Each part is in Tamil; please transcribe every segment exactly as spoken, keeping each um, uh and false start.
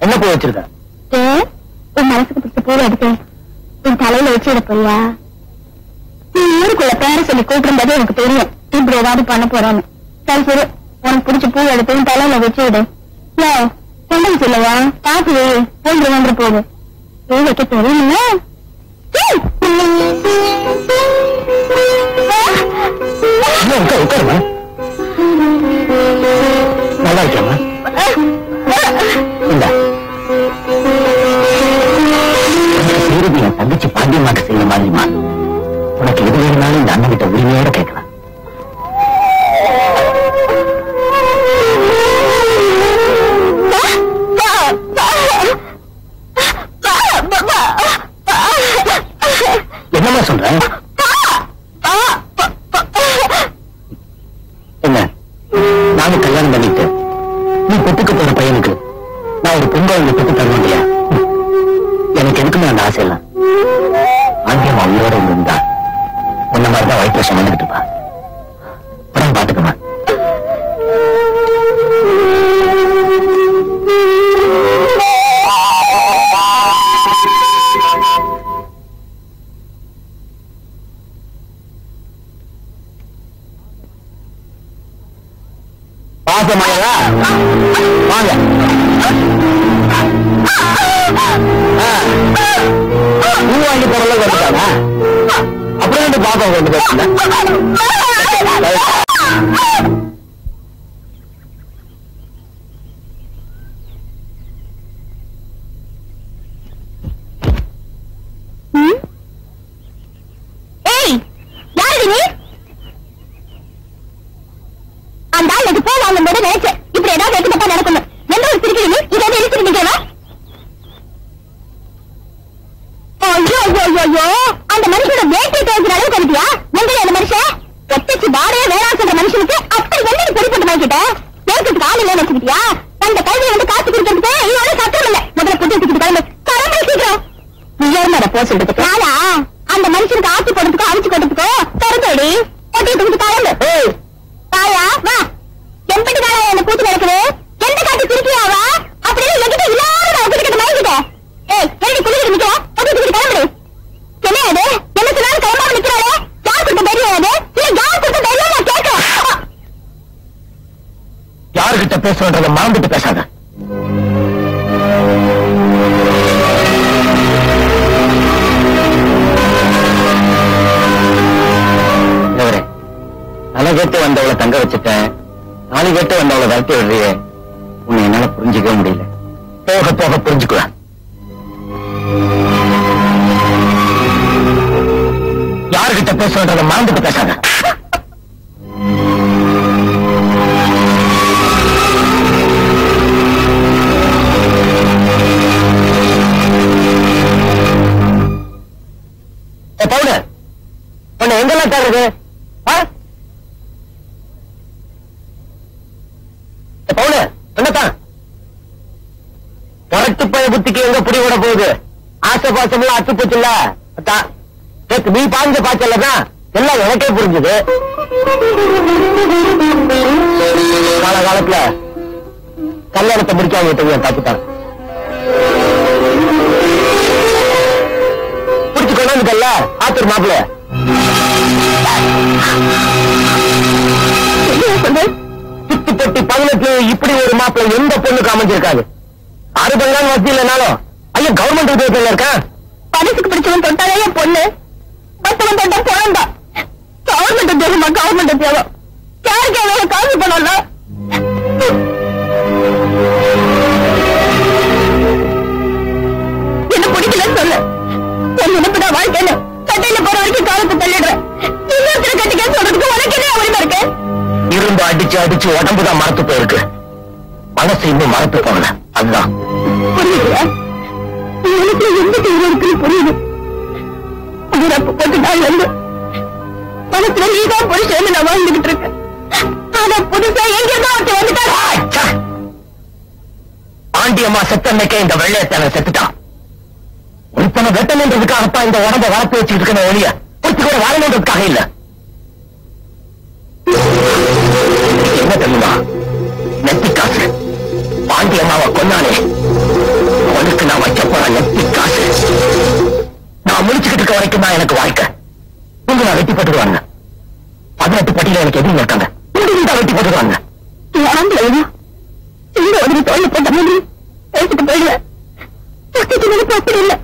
என்ன பூ வச்சிருக்க? உன் மனசுக்கு பிடிச்ச பூவை எடுத்து உன் தலையில வச்சுட போறியா? நீ ஊருக்குள்ள பேர சொல்லி கூப்பிடும் போது எனக்கு தெரியும் இப்படி ஏதாவது பண்ண போறான்னு. சரி சரி, உனக்கு பிடிச்ச பூ எடுத்து உன் தலையில வச்சு விடு. கொண்டு சொல்லுவா, பாத்து போன்று வந்து போகுது. பூ வைக்க தெரியுமா? நல்லா இருக்கேம்மா. என் தங்கச்சி பாண்டியமாட்ட செய்ய மாதிரிமா உனக்கு எது வேணும்னாலும் இந்த அண்ணன் கிட்ட உரிமையோட கேட்கலாம். என்னமா சொல்ற? என்ன நானும் கல்யாணம் பண்ணிட்டு நீ பெற்றுக்க போற பையனுக்கு நான் ஒரு பொங்கல் வந்து பெற்று தருவேன் இல்லையா? எனக்கு எதுக்குமே அந்த ஆசை இல்லை. ஆங்கியம் அவங்களோட இருந்தா உன்ன மாதிரிதான் வயிற்றுல சுமந்துக்கிட்டு இருப்பா. உடம்பு பாத்துக்கமா. பாசமாயா வாங்க. பூ வாங்கி போறல வந்துட்டானா? அப்புறம் வந்து பாப்பா கொண்டு போய் அந்த ஆளுக்கு போய் வாங்கும் போது நினைச்சேன் இப்படி ஏதாவது எட்டு நடக்கணும். எந்த ஒரு திருக்கிறீங்க இதை எழுச்சிருக்கீங்களா? அந்த மனுஷனோட வேட்டை தேய்க்கிற அளவுக்கு வந்துட்டியா? எங்க அந்த மனுஷன் ஒத்தச்சு பாடையே வேளாண் சொல்ற மனுஷனுக்கு அப்படி என்ன பொறுப்பட்டு வாங்கிட்ட? பேசுறதுக்கு ஆள் இல்லைன்னு வச்சுக்கிட்டியா? அந்த கல்வியை வந்து காத்து கொடுக்கறதுக்கு இதோட சத்தம் இல்லை. முதல்ல புத்தி வச்சுக்கிட்டு கிளம்பு. கிளம்பு சீக்கிரம். நீ யாரும் போ சொல்றதுக்கு நானா? அந்த மனுஷனுக்கு ஆட்சி போடுறதுக்கோ அவிச்சு கொடுறதுக்கோ திறந்தோடி ஒட்டி தூக்கிட்டு கிளம்பு. தாயா வா, எம்பட்டு தாயா என்ன கூத்து நடக்குது? எந்த காட்டு திருக்கியாவா? அப்படின்னு என்கிட்ட எல்லாரும் ஒப்பிட்டு வாங்கிட்ட. ஏய் எப்படி குளிக்கிட்டு நிக்கிற? ஒட்டி தூக்கிட்டு கிளம்பு. என்ன அது? என்ன சொன்னாலும் கிளம்பாம நிக்கிறாளே? யார் கொடுத்த தைரியம் அது? இல்ல யார் கொடுத்த தைரியம் நான் கேட்கிறேன். யாருகிட்ட பேசுறத மறந்துட்டு பேசாத. தலை கேட்டு வந்தவளை தங்க வச்சுட்டேன், நாலு கேட்டு வந்தவளை விரட்டி விடுறியே. உன்னை என்னால புரிஞ்சுக்கவே முடியல. போக போக புரிஞ்சுக்குவேன். யாருகிட்ட பேசுறத மறந்துட்டு பேசாத. பவுடர் உன்னை எங்கெல்லாம் தேடுறது? பவுடர் என்னத்தான் புரட்டு பய புத்திக்கு எங்க புடி விட போகுது? ஆசை பாசம்லாம் அத்து போச்சுல்ல. நீ பாஞ்ச பாய்ச்சல்லதான் எல்லாம் எனக்கே புரிஞ்சுது. காலகாலத்துல கல்யாணத்தை முடிக்காம விட்டு தப்புத்தான் புடிச்சு கொண்டாந்துட்டல்ல ஆத்தூர் மாப்பிள்ள. சுத்து பொட்டி பதினெட்டு இப்படி ஒரு மாப்பிள்ள எந்த பொண்ணுக்கு அமைஞ்சிருக்காது. ஆறு பங்கான் வசதி இல்லைனாலும் ஐயா கவர்மெண்ட் உத்தியோகத்தில் இருக்கான். பரிசுக்கு பிடிச்சவன் தொட்டாலே பொண்ணு, மத்தவன் தொட்டா குழந்தா. கவர்மெண்ட் உத்தியோகமா? கவர்மெண்ட் உத்தியோகம் யாருக்கு எவ்வளவு காசு பண்ணல? என்ன பிடிக்கலன்னு சொல்லு. என் நினைப்புதான் வாழ்க்கைன்னு சட்டையில போற வரைக்கும் காலத்தை தள்ளிடுறேன். இன்னொருத்தர கட்டிக்க சொல்றதுக்கு உனக்கு என்ன உரிமை இருக்கு? இரும்பு அடிச்சு அடிச்சு உடம்புதான் மறத்து போயிருக்கு, மனசு இன்னும் மறத்து போகல. அதுதான் புரியுது. எனக்கு எந்த தீவிரம் இருக்குன்னு புரியுது. அப்ப கொஞ்ச நாள் வந்து மனசுல நீதான் புருஷன் நான் வாழ்ந்துகிட்டு இருக்கேன். ஆனா புதுசா எங்கேதான் ஒருத்தர் வந்துட்டா. பாண்டியம்மா செத்தன்னைக்கே இந்த வெள்ளையத்தான செத்துட்டான். ஒருத்தனை வெட்டணுன்றதுக்காகத்தான் இந்த உடம்ப வளர்த்து வச்சுட்டு இருக்க ஒழிய ஒருத்தி கூட வாழணுன்றதுக்காக இல்ல. என்ன தெரியுமா? நெத்தி காசு பாண்டியம்மாவை கொன்னானே இருக்க வரைக்கும் தான் எனக்கு வாழ்க்கை. கொஞ்சம் நான் வெட்டி போட்டுடுவாங்க. பதினெட்டு பட்டியல எனக்கு எதிரில் இருக்காங்க. தான் வெட்டி போட்டுடுவாங்க. உடனே தோல்ல போட்ட மாதிரி பேசிட்டு போயிடுவேன். அப்படி இல்லை.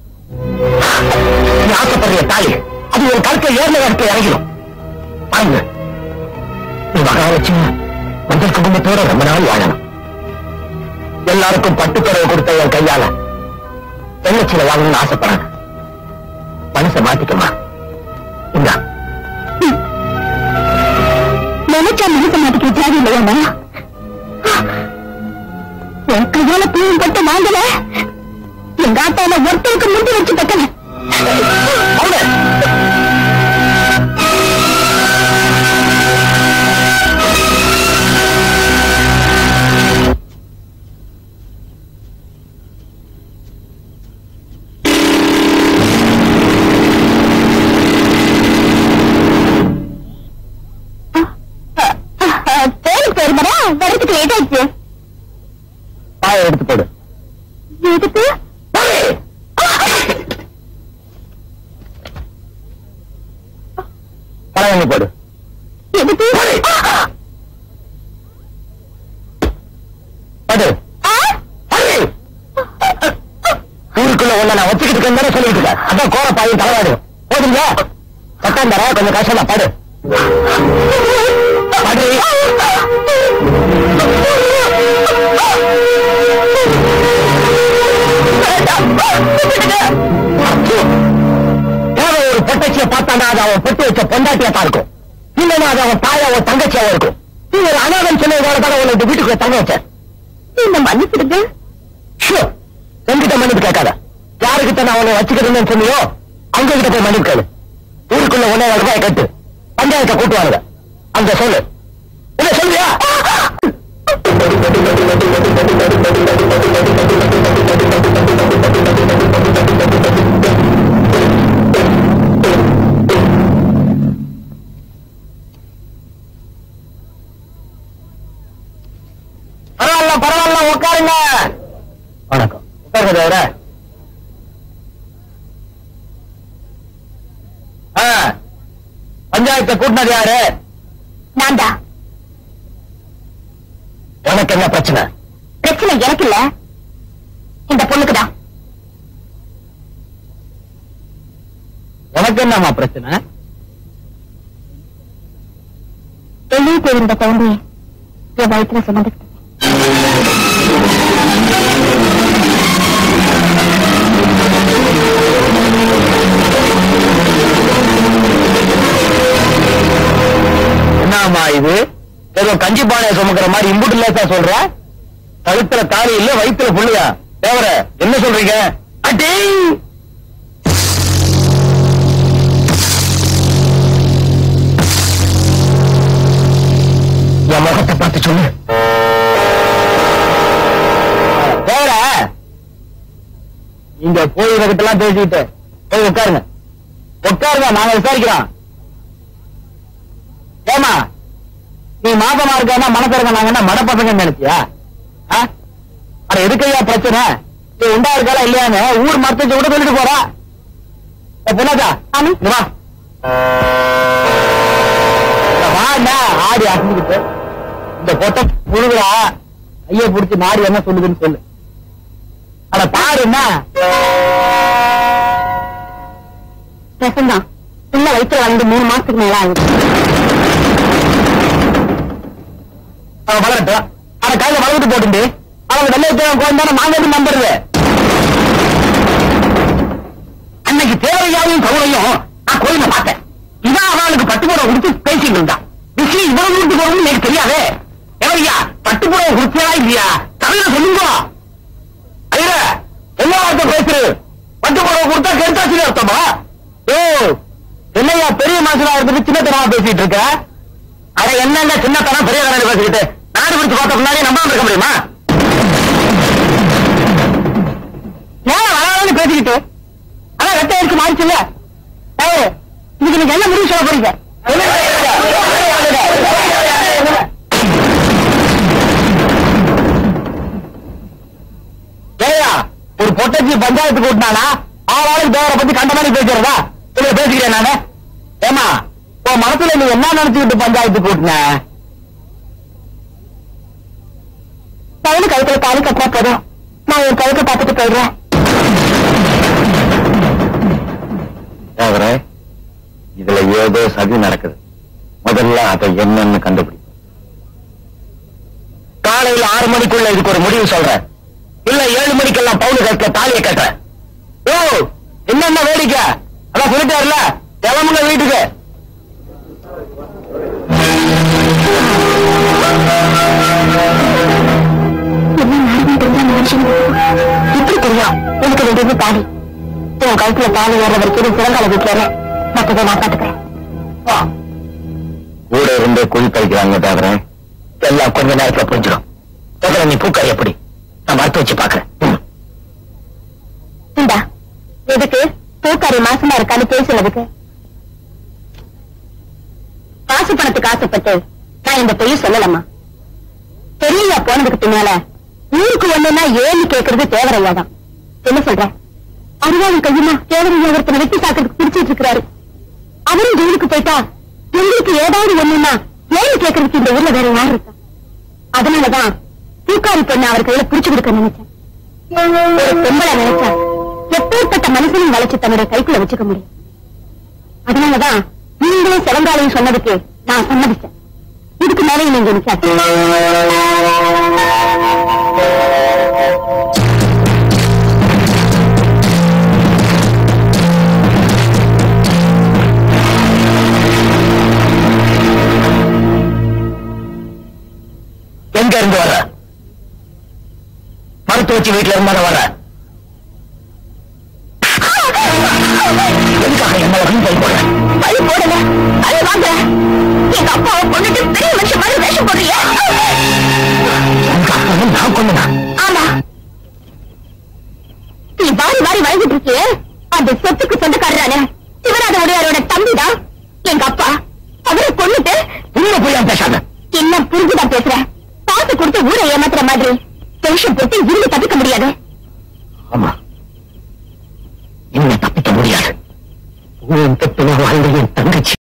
நீ ஆசைப்படுற தாலி அது ஒரு கருத்தை ஏர்ல இருக்க இறங்கிடும். பாருங்க, நீ மகாலட்சுமி மஞ்சள் குடும்பத்தோட ரொம்ப நாள் வாழணும். எல்லாருக்கும் பட்டு புடவை கொடுத்த என் கையால வெள்ளச்சில வாங்கணும்னு ஆசைப்படுறாங்க. மனசை மாத்திக்கமா. இந்த நினைச்சா மனசை மாத்திக்க தேவை இல்லையா? என் கையால பூவும் பட்டு வாங்கல. எங்க ஆத்தால ஒருத்தருக்கு முந்தி வச்சு பட்டன. வரதுக்கு லேட் ஆயிடுச்சு. பாய எடுத்து போடு. எதுக்கு? பழம் போடு. எதுக்கு? ஊருக்குள்ள ஒண்ணு நான் வச்சுக்கிட்டு இருக்கேன் சொல்லிட்டு இருக்கேன். அதான் கோர பாயும் தலைவாடு போடுங்க. பத்தாம் தர கொஞ்சம் கஷ்டம் தான். பாடு ஒரு பொட்டச்சிய பார்த்தாண்டா அது அவன் பொட்டு வச்ச பொண்டாட்டியா தான் இருக்கும். இல்லைன்னா அது அவன் தாயாவோ தங்கச்சியாவோ இருக்கும். நீ ஒரு அனாதம் சொன்னதோட தான் உன்னை வீட்டுக்குள்ள தங்க வச்ச. இந்த மன்னிச்சிருக்கு. என்கிட்ட மன்னிப்பு கேட்காத. யாருக்கிட்ட நான் உன்னை வச்சுக்கிறேன்னு சொன்னியோ அவங்க கிட்ட போய் மன்னிப்பு கேளு. ஊருக்குள்ள ஒன்னே ரூபாய் கட்டு பஞ்சாயத்தை கூட்டுவாங்க. அங்க சொல்லு. இல்ல சொல்லியா? பரவாயில்ல பரவாயில்ல உட்காருங்க. வணக்கம். உட்காருங்க வேற. பஞ்சாயத்தை கூட்டினது யாரு? நான் தான். உனக்கு என்ன பிரச்சனை? பிரச்சனை எனக்கு இல்ல, இந்த பொண்ணுக்குதான். உனக்கு என்னமா பிரச்சனை? வெளியே தெரிந்த குழந்தைய என் வயிற்றுல சுமந்துக்கிட்டு என்னமா இது? ஏதோ கஞ்சி பானைய சுமக்கிற மாதிரி இம்புட்டு லேசா சொல்ற. கழுத்துல தாலி இல்ல வயிற்றுல புள்ளியா? தேவர என்ன சொல்றீங்க? அடி என் முகத்தை பார்த்து சொல்லு. தேவர இங்க போய் இதெல்லாம் பேசிக்கிட்டு போய் உட்காருங்க. உட்காருங்க, நாங்க விசாரிக்கிறோம். ஏமா நீ மாதமா இருக்கா மனப்பிறங்க நாங்கன்னா மனப்பசங்க நினைச்சியா? அட எதுக்கையா பிரச்சனை? நீ உண்டா இருக்காளா இல்லையான்னு ஊர் மரத்தை கூட சொல்லிட்டு போறா. பொண்ணாச்சா வா வா ஆடி அசந்துக்கிட்டு இந்த பொட்டை புழுகுறா. ஐய புடிச்சு நாடு என்ன சொல்லுதுன்னு சொல்லு. அட பாரு என்ன பிரசந்தான் உள்ள வயிற்று வந்து மூணு மாசத்துக்கு மேல ஆகுது. அவன் வளரட்டும். அவன் கையில வளர்த்து போட்டு அவங்க வெள்ளை குழந்தை நாங்க எப்படி நம்புறது? அன்னைக்கு தேவையாவையும் கவுளையும் நான் கோயில பார்த்தேன். இதான் அவனுக்கு பட்டுப்புடவை கொடுத்து பேசிட்டு இருந்தான். விஷயம் இவ்வளவு வீட்டு போறதுன்னு எனக்கு தெரியாதே. எவரையா பட்டுப்புடவை கொடுத்தியா இல்லையா? தலையில சொல்லுங்க. ஐயா என்ன வார்த்தை பேசுரு? பட்டுப்புடவை கொடுத்தா கெடுத்தாச்சு அர்த்தமா? ஓ என்னையா பெரிய மனுஷனா இருந்துட்டு சின்னத்தனமா பேசிட்டு இருக்க? அட என்ன சின்னத்தனம் பெரிய கடையில பேசிக்கிட்டு நாடு பிடிச்சு பார்த்த முன்னாடி நம்பாம இருக்க முடியுமா? நேரம் வராதுன்னு பேசிக்கிட்டு ஆனா வெட்ட எடுத்து மாறிச்சு இல்ல. இதுக்கு நீங்க என்ன முடிவு சொல்ல போறீங்க? ஏயா ஒரு பொட்டச்சி பஞ்சாயத்து கூட்டினானா ஆளாளுக்கு தேவரை பத்தி கண்ட மாதிரி பேசுறதா இல்ல பேசிக்கிறேன் நானு. ஏமா உன் மனசுல நீ என்ன நினைச்சுக்கிட்டு பஞ்சாயத்து கூட்டின? பையனு கழுத்துல தாலி கட்டினா போதும், நான் என் கழுத்தை பார்த்துட்டு போயிடுறேன். தேவரே, இதுல ஏதோ சதி நடக்குது. முதல்ல அதை என்னன்னு கண்டுபிடி. காலையில ஆறு மணிக்குள்ள இதுக்கு ஒரு முடிவு சொல்றேன். இல்ல ஏழு மணிக்கெல்லாம் பவுனு கட்ட தாலியை கட்டுறேன். ஓ என்னென்ன வேடிக்கை அதான் சொல்லிட்டாருல, கிளம்புங்க வீட்டுக்கு. இப்படி தெரியும் எனக்கு வேண்டியது தாலி. உன் கழுத்துல தாலி ஏற வரைக்கும் சிறங்கால வீட்டுல மற்றதை நான் பாத்துக்கிறேன். கூட இருந்து குழி பறிக்கிறாங்க தவிர எல்லாம் கொஞ்ச நேரத்துல புரிஞ்சிடும். முதல்ல நீ பூக்காரி எப்படி நான் மறுத்து வச்சு பாக்குறேன். இந்தா எதுக்கு பூக்காரி மாசமா இருக்கான்னு பேசுனதுக்கு? காசு பணத்துக்கு ஆசைப்பட்டு நான் இந்த பொய்ய சொல்லலாமா? பெரியயா போனதுக்கு பின்னால ஊருக்கு ஒண்ணுன்னா ஏன்னு கேட்கறது தேவரையாதான். என்ன சொல்ற? அருவாளும் கையுமா தேவரையா ஒருத்தனை வெட்டி சாக்கிறதுக்கு பிடிச்சிட்டு இருக்கிறாரு. அவரும் ஜெயிலுக்கு போயிட்டா எங்களுக்கு ஏதாவது ஒண்ணுன்னா ஏன்னு கேட்கறதுக்கு இந்த ஊர்ல வேற யாரு இருக்கா? அதனாலதான் பூக்காரி பொண்ணு அவர் கையில பிடிச்சு கொடுக்க நினைச்சேன். ஒரு பொம்பளை நினைச்சா எப்பேற்பட்ட மனுஷனும் வளைச்சு தன்னுடைய கைக்குள்ள வச்சுக்க முடியும். அதனாலதான் நீங்களும் சிறந்தாலையும் சொன்னதுக்கு நான் சம்மதிச்சேன். இதுக்கு மேலே நீங்க நினைச்சாச்சு. எங்க இருந்து வர? மருத்துவ வச்சு வீட்டுல இருந்தா வர? எதுக்காக என்ன பழி போடுற? பழி போடல, அது வாங்க. எங்க அப்பாவை கொண்டுட்டு பெரிய மனுஷன் மாதிரி வேஷம் போடுறீங்க. எங்க அப்பாவை நான் கொண்டுனா? ஆமா, நீ வாரி வாரி வழங்கிட்டு இருக்கியே அந்த சொத்துக்கு சொந்தக்காரரான சிவராஜ உடையாரோட தம்பிதான் எங்க அப்பா. அவரை கொண்டுட்டு உண்மை புரியாம பேசாத. என்ன புரிஞ்சுதான் பேசுறேன்? காசு கொடுத்து ஊரை ஏமாத்துற மாதிரி டென்ஷன் போட்டு இருந்து தப்பிக்க முடியாது. ஆமா, இன்னும் தப்பிக்க முடியாது. வாழ்ந்த என் தங்கச்சி